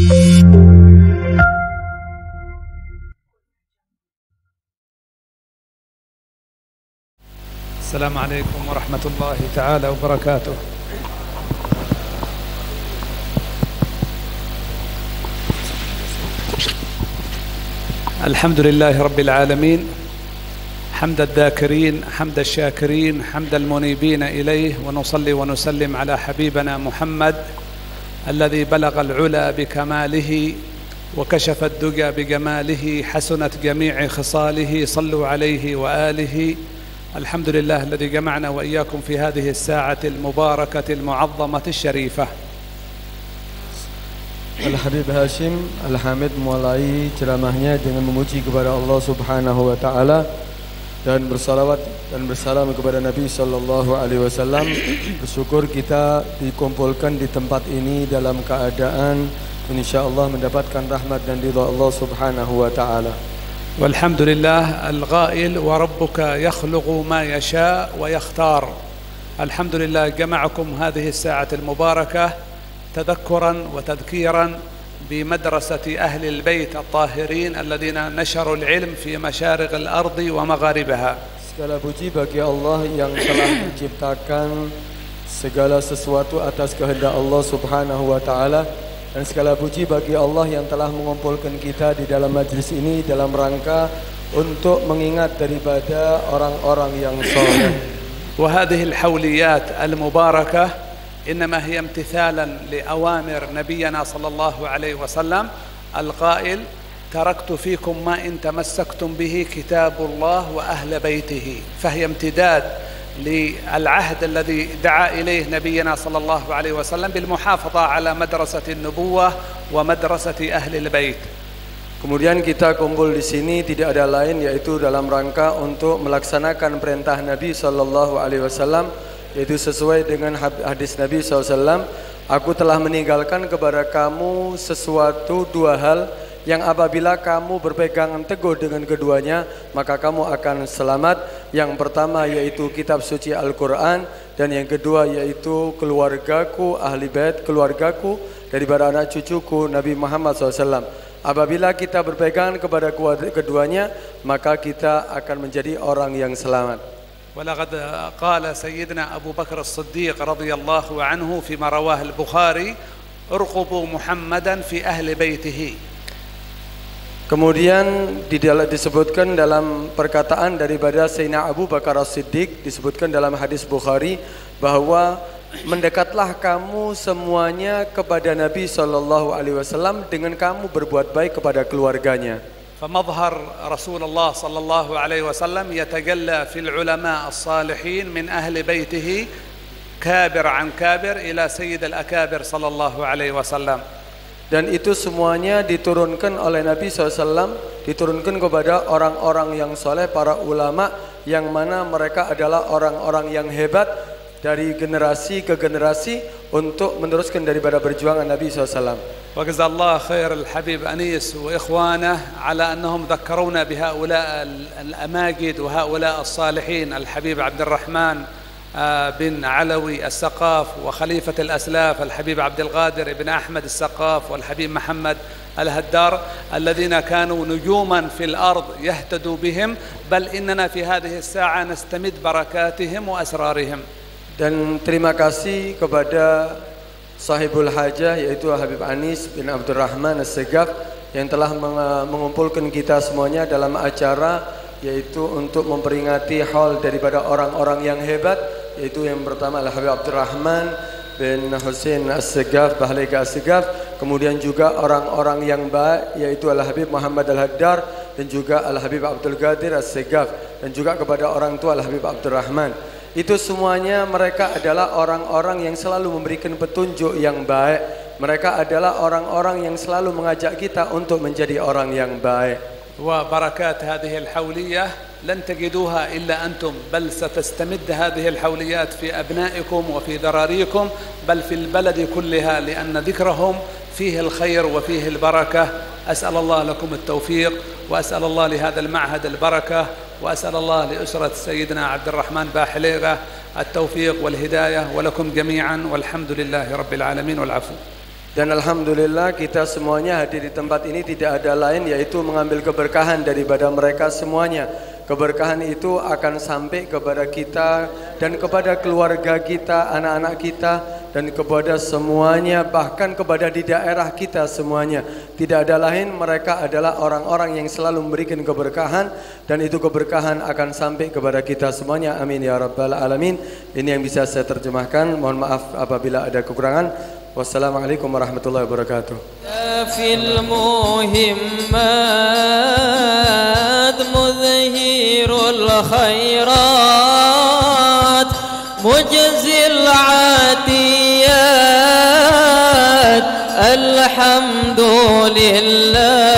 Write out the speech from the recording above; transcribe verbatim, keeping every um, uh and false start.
السلام عليكم ورحمة الله تعالى وبركاته. الحمد لله رب العالمين، حمد الذاكرين حمد الشاكرين حمد المنيبين إليه، ونصلي ونسلم على حبيبنا محمد الذي بلغ العلا بكماله وكشف الدجى بجماله، حسنت جميع خصاله، صلوا عليه وآله. الحمد لله الذي جمعنا وإياكم في هذه الساعة المباركة المعظمة الشريفة. Al-Habib Hashim Al-Hamid mulai ceramahnya dengan memuji kepada Allah Subhanahu wa taala dan bersalawat dan bersalam kepada Nabi sallallahu alaihi wasallam. Bersyukur kita dikumpulkan di tempat ini dalam keadaan insyaallah mendapatkan rahmat dan ridha Allah Subhanahu wa taala. والحمد لله الغائل وربك يخلق ما يشاء ويختار. الحمد لله جمعكم هذه الساعة المباركة تذكرا وتذكيرا بمدرسة أهل البيت الطاهرين الذين نشروا العلم في مشارق الأرض ومغاربها. Segala puji bagi Allah yang telah menciptakan segala sesuatu atas kehendak Allah Subhanahu wa taala, dan segala puji bagi Allah yang telah mengumpulkan kita di dalam majlis ini dalam rangka untuk mengingat daripada orang-orang yang saleh. وهذه الحوليات المباركة إنما هي امتثالا لأوامر نبينا صلى الله عليه وسلم القائل: تركت فيكم ما إن تمسكتم به كتاب الله وأهل بيته. فهي امتداد للعهد الذي دعا إليه نبينا صلى الله عليه وسلم بالمحافظة على مدرسة النبوة ومدرسة أهل البيت. Kemudian kita kumpul di sini tidak ada lain yaitu dalam rangka untuk melaksanakan perintah Nabi sallallahu alaihi wasallam, yaitu sesuai dengan hadis Nabi sallallahu alaihi wasallam, aku telah meninggalkan kepada kamu sesuatu dua hal yang apabila kamu berpegangan teguh dengan keduanya maka kamu akan selamat. Yang pertama yaitu kitab suci Al-Quran, dan yang kedua yaitu keluargaku, ahli bait keluargaku daripada anak cucuku Nabi Muhammad sallallahu alaihi wasallam. Apabila kita berpegangan kepada keduanya maka kita akan menjadi orang yang selamat. ولقد قال سيدنا أبو بكر الصديق رضي الله عنه فيما رواه البخاري: ارقبوا محمدا في أهل بيته. Kemudian disebutkan dalam perkataan daripada Sayyidina Abu Bakar As-Siddiq, disebutkan dalam hadis Bukhari bahwa mendekatlah kamu semuanya kepada Nabi sallallahu alaihi wasallam dengan kamu berbuat baik kepada keluarganya. فمظهر رسول الله صلى الله عليه وسلم يتجلى في العلماء الصالحين من أهل بيته كابر عن كابر إلى سيد الأكابر صلى الله عليه وسلم. Dan itu semuanya diturunkan oleh Nabi sallallahu alaihi wasallam, diturunkan kepada orang-orang yang soleh, para ulama yang mana mereka adalah orang-orang yang hebat dari generasi ke generasi untuk meneruskan daripada perjuangan Nabi sallallahu alaihi wasallam. وجزا الله خير الحبيب أنيس وإخوانه على أنهم ذكرونا بهؤلاء الأماجد وهؤلاء الصالحين، الحبيب عبد الرحمن بن علوي السقاف، وخليفة الأسلاف الحبيب عبد القادر بن أحمد السقاف، والحبيب محمد الهدار، الذين كانوا نجوما في الأرض يهتدوا بهم، بل إننا في هذه الساعة نستمد بركاتهم وأسرارهم. Dan terima kasih kepada sahibul hajah yaitu Habib Anis bin Abdurrahman As-Segaf yang telah mengumpulkan kita semuanya dalam acara yaitu untuk memperingati haul daripada orang-orang yang hebat, yaitu yang pertama adalah Habib Abdurrahman bin Husain As-Segaf, Bahlika As-Segaf, kemudian juga orang-orang yang baik yaitu Al-Habib Muhammad Al-Haddar dan juga Al-Habib Abdul Qadir As-Segaf, dan juga kepada orang tua Al-Habib Abdurrahman. Itu semuanya mereka adalah orang-orang yang selalu memberikan petunjuk yang baik. Mereka adalah orang-orang yang selalu mengajak kita untuk menjadi orang yang baik. وبركات هذه الحولية لن تجدوها إلا أنتم، بل ستستمد هذه الحوليات في أبنائكم وفي ذراريكم، بل في البلد كلها، لأن ذكرهم فيه الخير وفيه البركة. أسأل الله لكم التوفيق، وأسأل الله لهذا المعهد البركة، وأسأل الله لأسرة سيدنا عبد الرحمن باحليغة التوفيق والهداية، ولكم جميعا، والحمد لله رب العالمين والعفو. Dan alhamdulillah kita semuanya hadir di tempat ini tidak ada lain yaitu mengambil keberkahan daripada mereka semuanya. Keberkahan itu akan sampai kepada kita dan kepada keluarga kita, anak-anak kita, dan kepada semuanya, bahkan kepada di daerah kita semuanya. Tidak ada lain, mereka adalah orang-orang yang selalu memberikan keberkahan, dan itu keberkahan akan sampai kepada kita semuanya. Amin ya rabbal alamin. Ini yang bisa saya terjemahkan. Mohon maaf apabila ada kekurangan. Wassalamualaikum warahmatullahi wabarakatuh. Fil muhimmat mudhhirul khairat mujzil atiyat alhamdulillah.